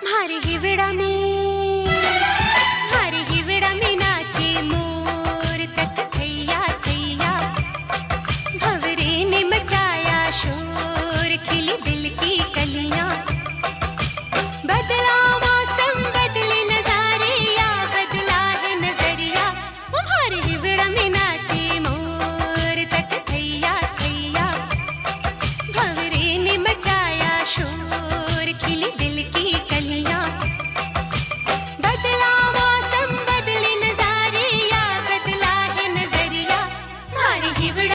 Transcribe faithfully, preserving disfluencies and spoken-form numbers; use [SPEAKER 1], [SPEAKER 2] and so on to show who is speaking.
[SPEAKER 1] भारी हिवड़ा में भारी हिवड़ा में नाचे मोर तक थैया थैया, भंवरे ने मचाया शोर, खिली दिल